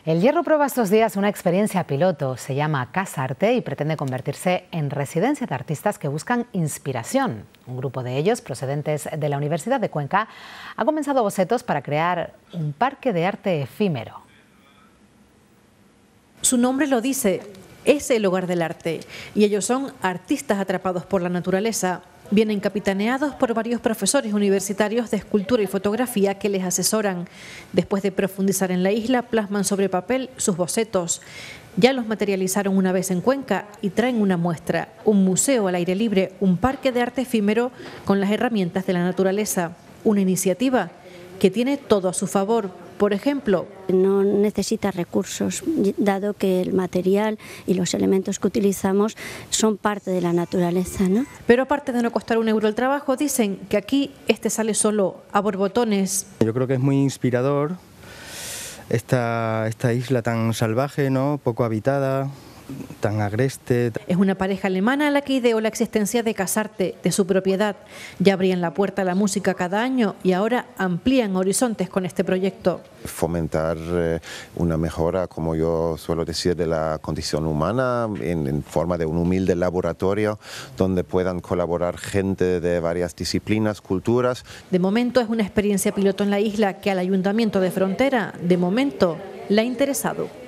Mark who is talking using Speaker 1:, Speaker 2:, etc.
Speaker 1: El Hierro prueba estos días una experiencia piloto. Se llama Casa Arte y pretende convertirse en residencia de artistas que buscan inspiración. Un grupo de ellos, procedentes de la Universidad de Cuenca, ha comenzado bocetos para crear un parque de arte efímero.
Speaker 2: Su nombre lo dice, es el hogar del arte, y ellos son artistas atrapados por la naturaleza. Vienen capitaneados por varios profesores universitarios de escultura y fotografía que les asesoran. Después de profundizar en la isla, plasman sobre papel sus bocetos. Ya los materializaron una vez en Cuenca y traen una muestra, un museo al aire libre, un parque de arte efímero con las herramientas de la naturaleza. Una iniciativa que tiene todo a su favor. Por ejemplo,
Speaker 3: no necesita recursos, dado que el material y los elementos que utilizamos son parte de la naturaleza, ¿no?
Speaker 2: Pero aparte de no costar €1 el trabajo, dicen que aquí sale solo a borbotones.
Speaker 4: Yo creo que es muy inspirador esta isla tan salvaje, ¿no? Poco habitada, tan agreste.
Speaker 2: Es una pareja alemana a la que ideó la existencia de Casa Arte, de su propiedad. Ya abrían la puerta a la música cada año y ahora amplían horizontes con este proyecto.
Speaker 5: Fomentar una mejora, como yo suelo decir, de la condición humana en forma de un humilde laboratorio donde puedan colaborar gente de varias disciplinas, culturas.
Speaker 2: De momento es una experiencia piloto en la isla que al Ayuntamiento de Frontera, de momento, le ha interesado.